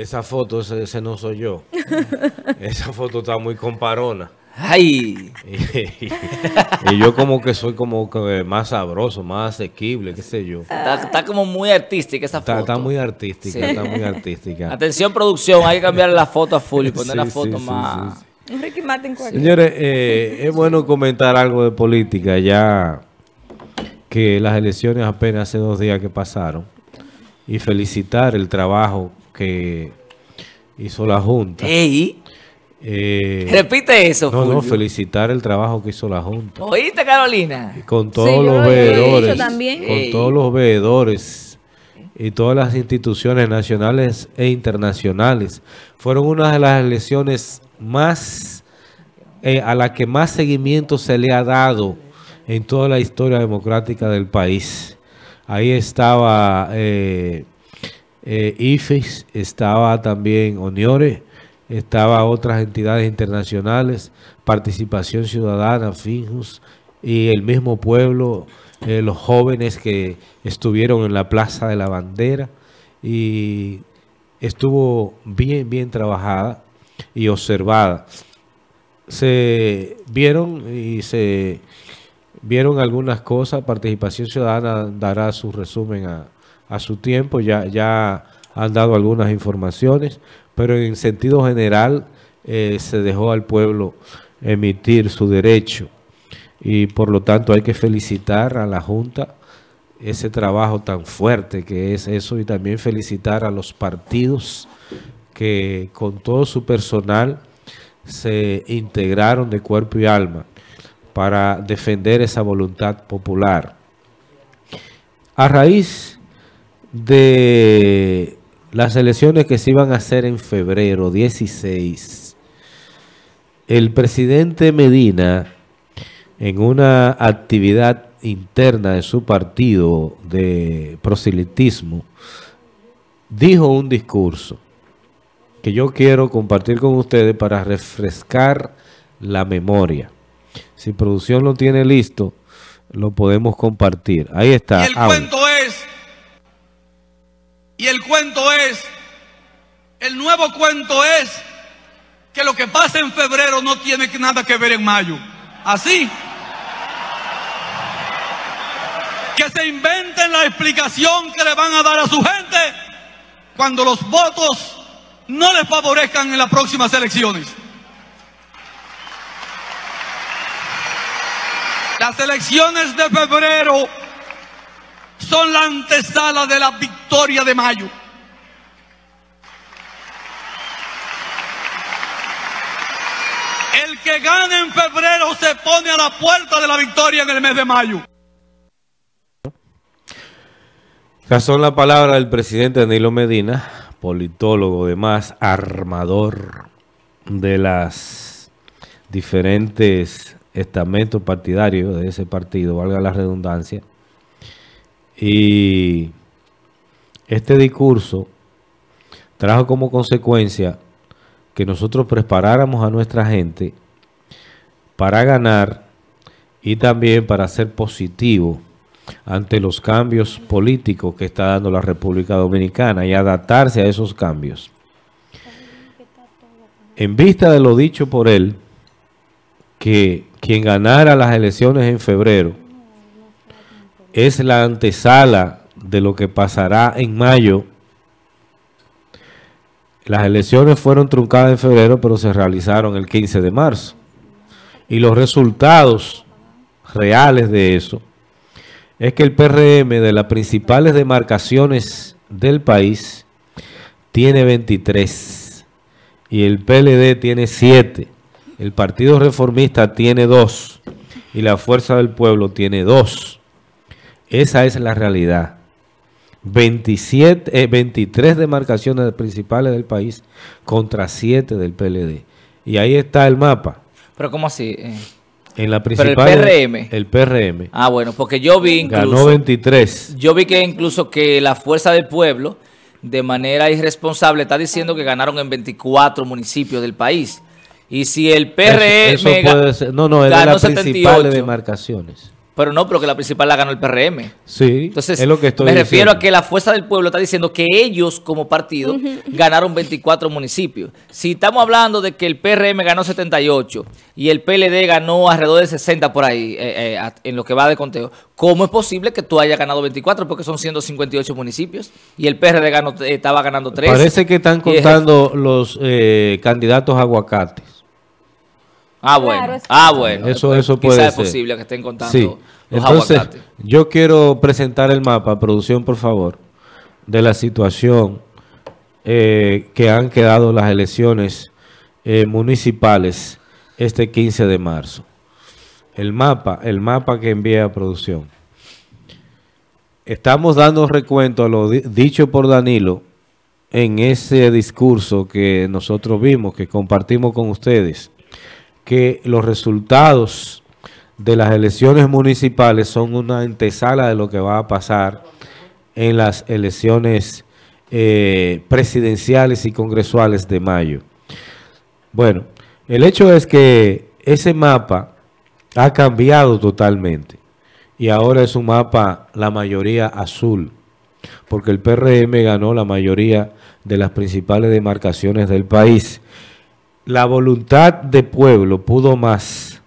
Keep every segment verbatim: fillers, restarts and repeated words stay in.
Esa foto, ese, ese no soy yo. Esa foto está muy comparona. ¡Ay! Y, y, y yo como que soy como que más sabroso, más asequible, qué sé yo. Está, está como muy artística esa Está, foto. está muy artística, Sí. está muy artística. Atención, producción, hay que cambiarle la foto a full y poner Sí, la sí, foto sí, más... sí, sí. Un Ricky Martin cualquiera. Señores, eh, es bueno comentar algo de política, ya que las elecciones apenas hace dos días que pasaron, y felicitar el trabajo que hizo la Junta. ¡Ey! Eh, Repite eso, no, no, Fulvio. felicitar el trabajo que hizo la Junta. ¿Oíste, Carolina? Con todos Sí, yo los lo he veedores, dicho también. con Ey. todos los veedores y todas las instituciones nacionales e internacionales. Fueron una de las elecciones más, eh, a la que más seguimiento se le ha dado en toda la historia democrática del país. Ahí estaba eh, eh, I F E S, estaba también ONIORE, estaba otras entidades internacionales, Participación Ciudadana, FINJUS, y el mismo pueblo, eh, los jóvenes que estuvieron en la Plaza de la Bandera, y estuvo bien, bien trabajada y observada. Se vieron y se vieron algunas cosas. Participación Ciudadana dará su resumen a, a su tiempo, ya, ya han dado algunas informaciones, pero en sentido general eh, se dejó al pueblo emitir su derecho, y por lo tanto hay que felicitar a la Junta ese trabajo tan fuerte que es eso, y también felicitar a los partidos que con todo su personal se integraron de cuerpo y alma para defender esa voluntad popular. A raíz de las elecciones que se iban a hacer en febrero dieciséis, el presidente Medina, en una actividad interna de su partido de proselitismo, dijo un discurso que yo quiero compartir con ustedes para refrescar la memoria. Si producción lo tiene listo, lo podemos compartir. Ahí está. Y el cuento es, y el cuento es, el nuevo cuento es que lo que pasa en febrero no tiene nada que ver en mayo. Así. Que se inventen la explicación que le van a dar a su gente cuando los votos no les favorezcan en las próximas elecciones. Las elecciones de febrero son la antesala de la victoria de mayo. El que gane en febrero se pone a la puerta de la victoria en el mes de mayo. Estas son las palabras del presidente Danilo Medina, politólogo, además armador de las diferentes estamentos partidarios de ese partido, valga la redundancia. Y este discurso trajo como consecuencia que nosotros preparáramos a nuestra gente para ganar y también para ser positivo ante los cambios políticos que está dando la República Dominicana y adaptarse a esos cambios. En vista de lo dicho por él, que quien ganara las elecciones en febrero es la antesala de lo que pasará en mayo. Las elecciones fueron truncadas en febrero, pero se realizaron el quince de marzo. Y los resultados reales de eso es que el P R M de las principales demarcaciones del país tiene veintitrés y el P L D tiene siete. El Partido Reformista tiene dos y la Fuerza del Pueblo tiene dos. Esa es la realidad. veintisiete, eh, veintitrés demarcaciones principales del país contra siete del P L D. Y ahí está el mapa. Pero ¿cómo así? Eh, En la Pero el principal, P R M. El P R M. Ah, bueno, porque yo vi incluso... Ganó veintitrés. Yo vi que incluso que la Fuerza del Pueblo, de manera irresponsable, está diciendo que ganaron en veinticuatro municipios del país. Y si el P R M Eso, eso puede ser. No, no, es de ganó las setenta y principales ocho. demarcaciones. Pero no, pero que la principal la ganó el P R M. Sí, entonces, es lo que estoy me diciendo. refiero a que la Fuerza del Pueblo está diciendo que ellos como partido uh-huh. ganaron veinticuatro municipios. Si estamos hablando de que el P R M ganó setenta y ocho y el P L D ganó alrededor de sesenta por ahí, eh, eh, en lo que va de conteo, ¿cómo es posible que tú hayas ganado veinticuatro? Porque son ciento cincuenta y ocho municipios y el P R D ganó, eh, estaba ganando trece. Parece que están contando los eh, candidatos aguacates. Ah, bueno. Claro, ah, bueno. Eso, eso puede Quizás ser. es posible que estén contando sí. los Entonces, aguacates. Yo quiero presentar el mapa, producción, por favor, de la situación eh, que han quedado las elecciones eh, municipales este quince de marzo. El mapa, el mapa que envía a producción. Estamos dando recuento a lo di dicho por Danilo en ese discurso que nosotros vimos, que compartimos con ustedes, que los resultados de las elecciones municipales son una antesala de lo que va a pasar en las elecciones eh, presidenciales y congresuales de mayo. Bueno, el hecho es que ese mapa ha cambiado totalmente y ahora es un mapa la mayoría azul, porque el P R M ganó la mayoría de las principales demarcaciones del país. La voluntad de pueblo pudo más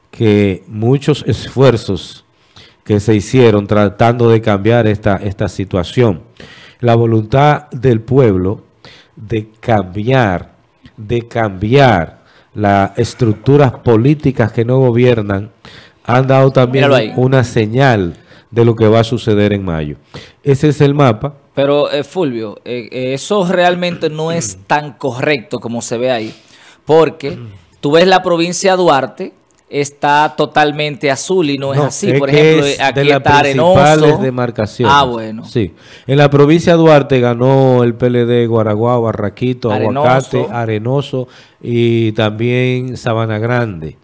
que muchos esfuerzos que se hicieron tratando de cambiar esta, esta situación. La voluntad del pueblo de cambiar, de cambiar las estructuras políticas que no gobiernan, han dado también una señal de lo que va a suceder en mayo. Ese es el mapa. Pero, eh, Fulvio, eh, eh, eso realmente no es tan correcto como se ve ahí. Porque tú ves la provincia de Duarte, está totalmente azul y no es no, así. Es Por ejemplo, es aquí de está Arenoso. Demarcaciones. Ah, bueno. Sí. En la provincia de Duarte ganó el P L D Guaraguao, Barraquito, Arenoso. Aguacate, Arenoso y también Sabana Grande.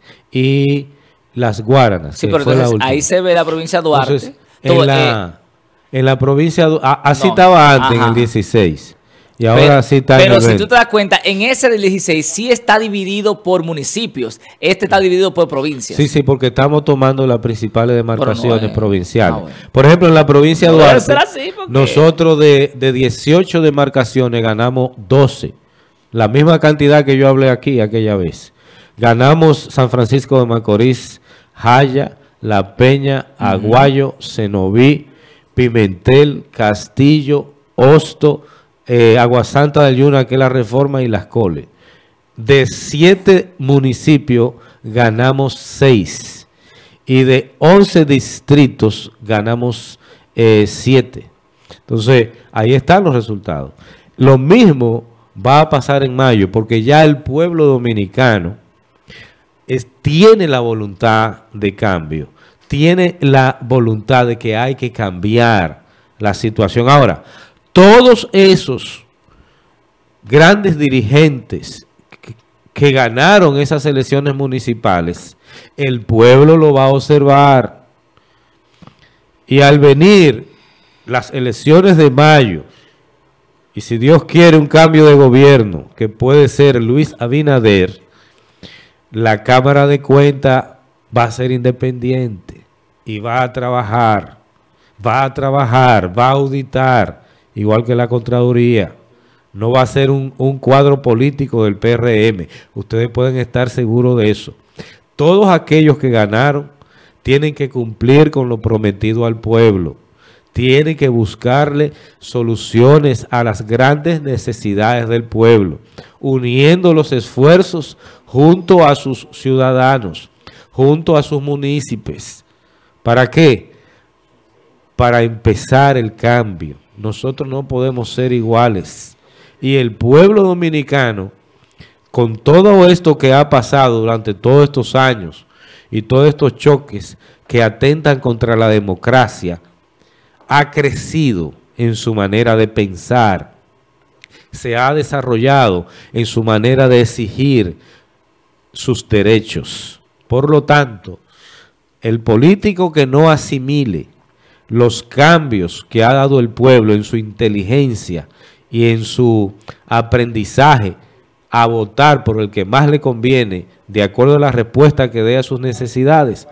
Y Las Guaranas. Sí, pero entonces ahí se ve la provincia de Duarte. Entonces, Todo, en, la, eh, en la provincia, de, así no, estaba antes, ajá. en el dieciséis. Y ahora pero, sí está Pero si tú te das cuenta, en ese del dieciséis sí está dividido por municipios. Este está dividido por provincias. Sí, sí, porque estamos tomando las principales demarcaciones no, eh, provinciales. No, bueno. Por ejemplo, en la provincia de no Duarte, así porque... nosotros de, de dieciocho demarcaciones ganamos doce. La misma cantidad que yo hablé aquí aquella vez. Ganamos San Francisco de Macorís, Jaya, La Peña, Aguayo, uh-huh. Cenoví, Pimentel, Castillo, Hosto, Eh, Aguasanta del Yuna, que es la Reforma, y Las Coles. De siete municipios ganamos seis. Y de once distritos ganamos eh, siete. Entonces, ahí están los resultados. Lo mismo va a pasar en mayo, porque ya el pueblo dominicano es, tiene la voluntad de cambio. Tiene la voluntad de que hay que cambiar la situación. Ahora, todos esos grandes dirigentes que, que ganaron esas elecciones municipales, el pueblo lo va a observar. Y al venir las elecciones de mayo, y si Dios quiere un cambio de gobierno, que puede ser Luis Abinader, la Cámara de Cuentas va a ser independiente y va a trabajar, va a trabajar, va a auditar, igual que la Contraloría. No va a ser un, un cuadro político del P R M. Ustedes pueden estar seguros de eso. Todos aquellos que ganaron tienen que cumplir con lo prometido al pueblo. Tienen que buscarle soluciones a las grandes necesidades del pueblo, uniendo los esfuerzos junto a sus ciudadanos, junto a sus municipios. ¿Para qué? Para empezar el cambio. Nosotros no podemos ser iguales. Y el pueblo dominicano, con todo esto que ha pasado durante todos estos años y todos estos choques que atentan contra la democracia, ha crecido en su manera de pensar, se ha desarrollado en su manera de exigir sus derechos. Por lo tanto, el político que no asimile los cambios que ha dado el pueblo en su inteligencia y en su aprendizaje a votar por el que más le conviene, de acuerdo a la respuesta que dé a sus necesidades,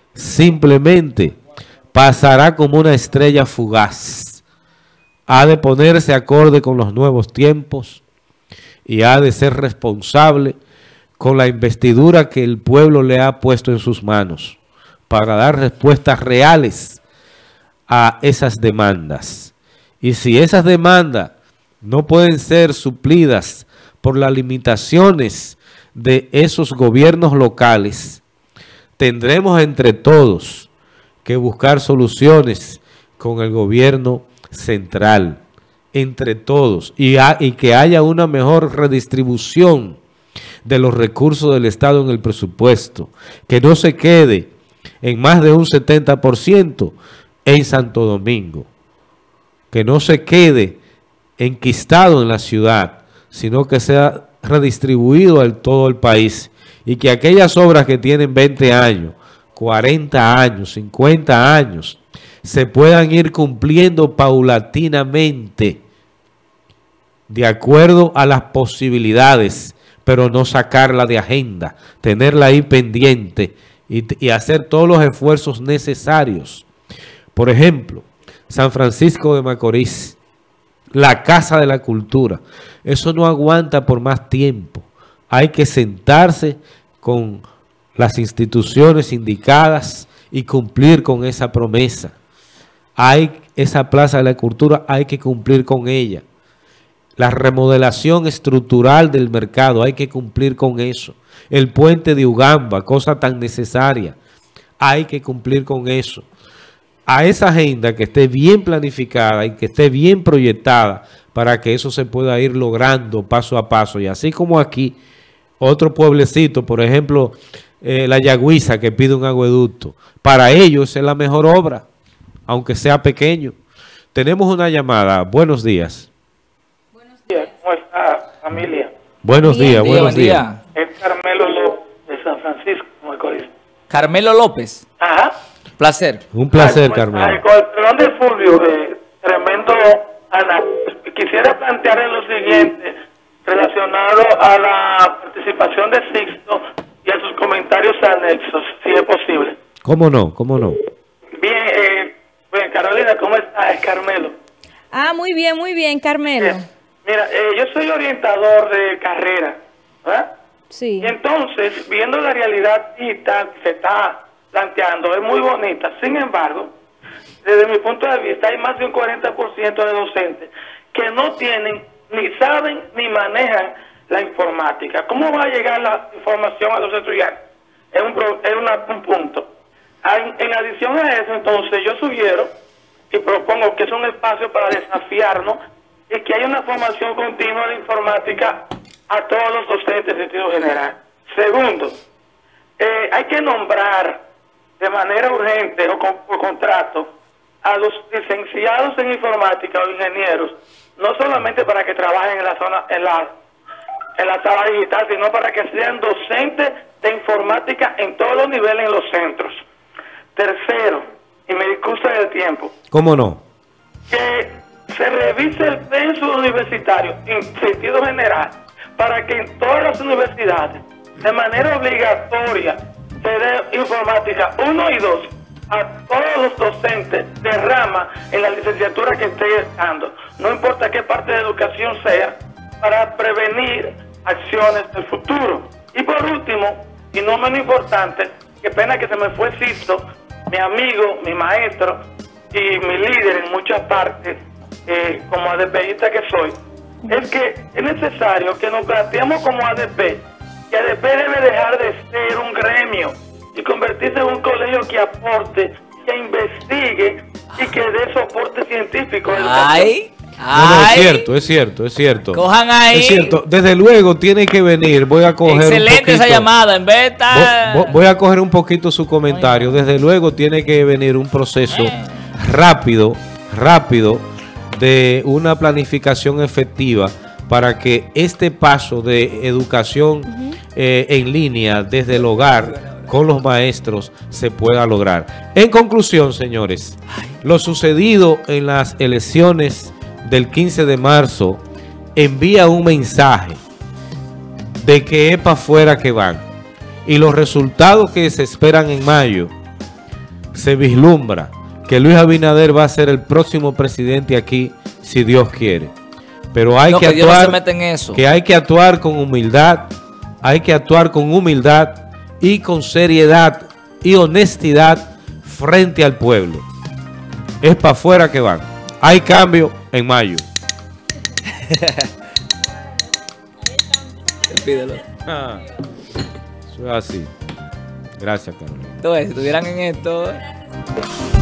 simplemente pasará como una estrella fugaz. Ha de ponerse acorde con los nuevos tiempos y ha de ser responsable con la investidura que el pueblo le ha puesto en sus manos para dar respuestas reales a esas demandas. Y si esas demandas no pueden ser suplidas por las limitaciones de esos gobiernos locales, tendremos entre todos que buscar soluciones con el gobierno central, entre todos, y, a, y que haya una mejor redistribución de los recursos del Estado en el presupuesto, que no se quede en más de un setenta por ciento en Santo Domingo, que no se quede enquistado en la ciudad, sino que sea redistribuido a todo el país, y que aquellas obras que tienen veinte años, cuarenta años, cincuenta años, se puedan ir cumpliendo paulatinamente, de acuerdo a las posibilidades, pero no sacarla de agenda, tenerla ahí pendiente y, y hacer todos los esfuerzos necesarios. Por ejemplo, San Francisco de Macorís, la Casa de la Cultura, eso no aguanta por más tiempo. Hay que sentarse con las instituciones indicadas y cumplir con esa promesa. Hay esa Plaza de la Cultura, hay que cumplir con ella. La remodelación estructural del mercado, hay que cumplir con eso. El puente de Ugamba, cosa tan necesaria, hay que cumplir con eso. A esa agenda que esté bien planificada y que esté bien proyectada para que eso se pueda ir logrando paso a paso. Y así como aquí, otro pueblecito, por ejemplo, eh, la Yagüiza, que pide un acueducto, para ellos es la mejor obra, aunque sea pequeño. Tenemos una llamada. Buenos días. ¿Cómo está, familia? Buenos Bien, días, día, buenos buen días. día. Es Carmelo López de San Francisco, Macorís. Carmelo López, Ajá. placer. Un placer, Ah, Carmelo. Con el perdón de Fulvio, eh, tremendo análisis. Quisiera plantearle lo siguiente, relacionado a la participación de Sixto y a sus comentarios anexos, si es posible. ¿Cómo no? ¿Cómo no? Bien, eh, bueno, Carolina, ¿cómo está? Es Carmelo. Ah, muy bien, muy bien, Carmelo. Eh, mira, eh, yo soy orientador de carrera, ¿verdad? Sí. Y entonces, viendo la realidad digital que se está planteando, es muy bonita. Sin embargo, desde mi punto de vista, hay más de un cuarenta por ciento de docentes que no tienen, ni saben, ni manejan la informática. ¿Cómo va a llegar la información a los estudiantes? Es un, pro, es una, un punto. En, en adición a eso, entonces, yo sugiero y propongo que es un espacio para desafiarnos y que haya una formación continua de informática a todos los docentes en sentido general. Segundo, eh, hay que nombrar de manera urgente o con, por contrato a los licenciados en informática o ingenieros, no solamente para que trabajen en la zona, en la, en la sala digital, sino para que sean docentes de informática en todos los niveles en los centros. Tercero, y me disculpa del tiempo, ¿Cómo no? que se revise el pensum universitario en sentido general para que en todas las universidades, de manera obligatoria, se dé informática uno y dos a todos los docentes de rama en la licenciatura que esté dando, no importa qué parte de educación sea, para prevenir acciones del futuro. Y por último, y no menos importante, qué pena que se me fue Sisto, mi amigo, mi maestro y mi líder en muchas partes, eh, como ADPista que soy, es que es necesario que nos planteemos como A D P, que A D P debe dejar de ser un gremio y convertirse en un colegio que aporte, que investigue y que dé soporte científico. Ay, No, no, es ay. cierto, es cierto, es cierto. Cojan ahí. Es cierto, desde luego tiene que venir, voy a coger un Excelente poquito, esa llamada, en vez de estar... vo- vo- voy a coger un poquito su comentario. Desde luego tiene que venir un proceso rápido, rápido, de una planificación efectiva para que este paso de educación eh, en línea desde el hogar con los maestros se pueda lograr. En conclusión, señores, lo sucedido en las elecciones del quince de marzo envía un mensaje de que es para afuera que van, y los resultados que se esperan en mayo se vislumbra que Luis Abinader va a ser el próximo presidente aquí, si Dios quiere. Pero hay No, que que Dios no actuar, se mete en eso. que hay que actuar con humildad, hay que actuar con humildad y con seriedad y honestidad frente al pueblo. Es para afuera que van. Hay cambio en mayo. Pídelo. Ah, eso es así. Gracias, Carolina. Entonces, si estuvieran en esto...